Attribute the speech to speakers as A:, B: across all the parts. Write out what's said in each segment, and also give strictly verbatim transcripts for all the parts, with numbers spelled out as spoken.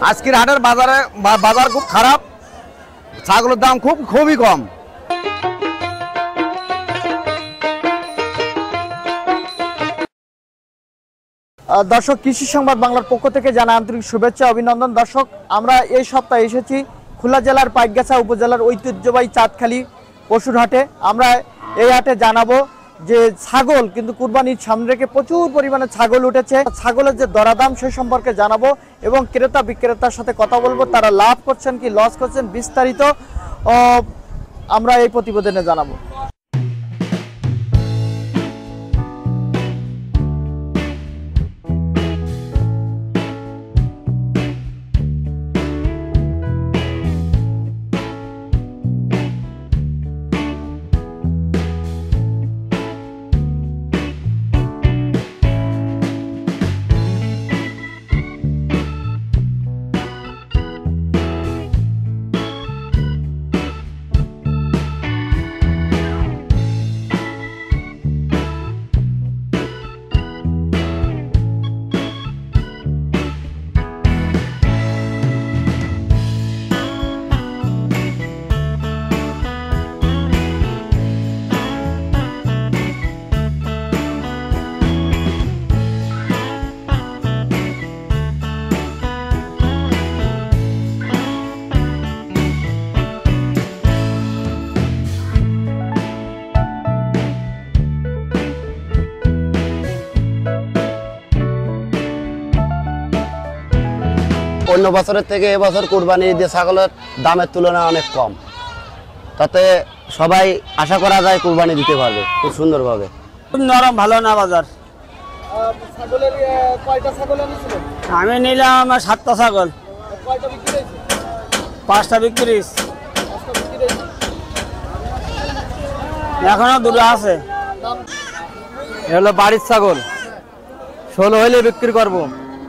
A: আজকের হাটের বাজারে বাজার খুব খারাপ, ছাগলের দাম খুব খুবই কম।
B: দর্শক, কৃষি সংবাদ বাংলার পক্ষ থেকে জানা আন্তরিক শুভেচ্ছা অভিনন্দন। দর্শক, আমরা এই সপ্তাহে এসেছি খুলনা জেলার পাইকগাছা উপজেলার ঐতিহ্যবাহী চাঁদখালি পশুর হাটে। আমরা এই হাটে জানাবো যে ছাগল কিন্তু কুরবানির সামনে রেখে প্রচুর পরিমাণে ছাগল উঠেছে। ছাগলের যে দরাদাম সে সম্পর্কে জানাবো এবং ক্রেতা বিক্রেতার সাথে কথা বলবো, তারা লাভ করছেন কি লস করছেন বিস্তারিত আমরা এই প্রতিবেদনে জানাবো।
C: অন্য বছরের থেকে এবছর কুরবানি ঈদে ছাগলের দামের তুলনায় অনেক কম, তাতে সবাই আশা করা যায় কুরবানি দিতে পারবে খুব সুন্দরভাবে।
B: খুব নরম, ভালো না বাজার। ছাগলের কয়টা ছাগল এনেছিলেন? আমি নিলাম আমার সাতটা ছাগল। কয়টা বিক্রি হয়েছে? পাঁচটা বিক্রি হয়েছে। এখনো দুটো আছে।
A: এগুলো বাড়ির ছাগল, ষোলো হইলে বিক্রি করবো।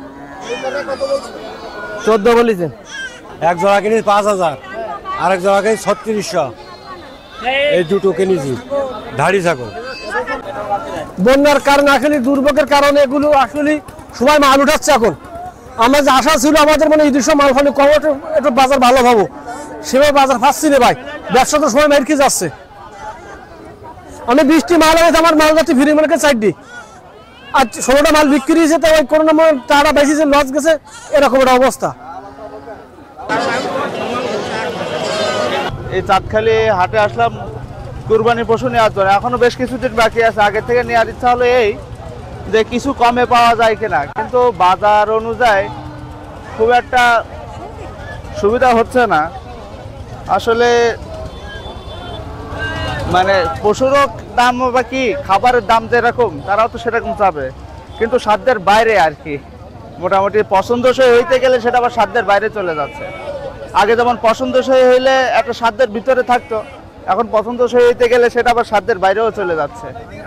A: চোদ্দ বলেছে।
D: এক জোড়া কিনেছি পাঁচ হাজার, আরেক জোড়া কিনেছি ছত্রিশশো। এই দুটো কিনেছি ধাড়ি ছাগল।
E: বন্যার কারণে আসলে দুর্ভোগের কারণে এগুলো আসলে সবাই মাল উঠাচ্ছে। এখন আমরা যে আশা ছিল আমাদের মানে এই দুশো মাল খালি কম একটু বাজার ভালো পাবো, সেভাবে বাজার পাচ্ছি না ভাই। ব্যবসা তো সময় মেরকে যাচ্ছে। আমি বৃষ্টি মাল আছে, আমার মাল যাচ্ছে ফিরে মানে চারটি, আর ষোলোটা মাল বিক্রি হয়েছে, তো ওই কোনো নম্বর টাকা বেশিছে, লস গেছে, এরকম একটা অবস্থা।
F: এই চাঁদখালি হাটে আসলাম কুরবানি পশু নেওয়ার জন্য। এখনো বেশ কিছুদিন বাকি আছে। আগে থেকে নেওয়ার ইচ্ছা হলো এই যে কিছু কমে পাওয়া যায় কিনা, কিন্তু বাজার অনুযায়ী খুব একটা সুবিধা হচ্ছে না আসলে। মানে পশুরও দাম বা কি, খাবারের দাম যেরকম তারাও তো সেরকম চাবে, কিন্তু সাধ্যের বাইরে আর কি। মোটামুটি পছন্দসই হইতে গেলে সেটা আবার সাধ্যের বাইরে চলে যাচ্ছে। আগে যেমন পছন্দসই হইলে একটা সাধ্যের ভিতরে থাকতো, এখন পছন্দসই হইতে গেলে সেটা আবার সাধ্যের বাইরেও চলে যাচ্ছে।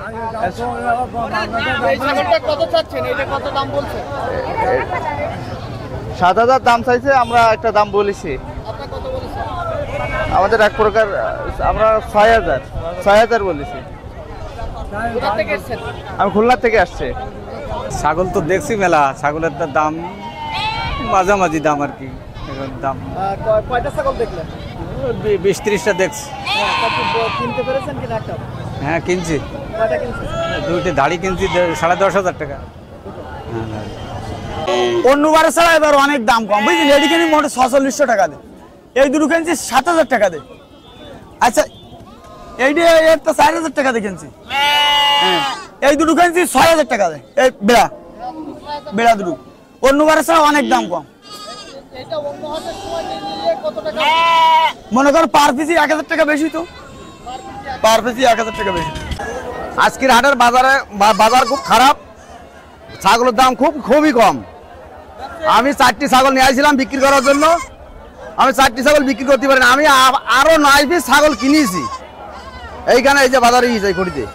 F: সাত হাজার দাম চাইছে, আমরা একটা দাম বলেছি। আমাদের এক প্রকার আমরা ছয় হাজার ছয় হাজার বলেছি। আমি খুলনা থেকে আসছি।
G: ছাগল তো দেখছি মেলা, ছাগলের দাম মাঝামাঝি দাম আর কি। দাম
B: কয়টা ছাগল দেখলেন?
G: বিশ ত্রিশটা দেখছি।
B: কিনতে পেরেছেন কিনা? একটা
G: হ্যাঁ কিনছি, দুইটি ধাড়ি কিনছি সাড়ে দশ হাজার টাকা।
B: অন্যবারে ছাড়া এবার অনেক দাম কম, বুঝলি? এটি কিনি মোটে ছচল্লিশশো টাকা দেয়, এই দুটো কিনছি সাত হাজার টাকা দেয়। আচ্ছা, এইটা এর তো চার হাজার টাকা দিয়ে কিনছি। হ্যাঁ, এই দুটো কিনছি ছয় হাজার টাকা দেয়। এই বেড়া বেড়া দুটো অন্যবারে ছাড়া অনেক দাম কম। মনে কর পার পিসি এক হাজার টাকা বেশি, তো পার পিসি এক হাজার টাকা বেশি।
A: আজকের হাটের বাজারে বাজার খুব খারাপ, ছাগলের দাম খুব খুবই কম। আমি চারটি ছাগল নিয়ে আসছিলাম বিক্রি করার জন্য, আমি চারটি ছাগল বিক্রি করতে পারি না। আমি আরো নয় পিস ছাগল কিনেছি এইখানে, এই যে বাজারে যাই করিতে।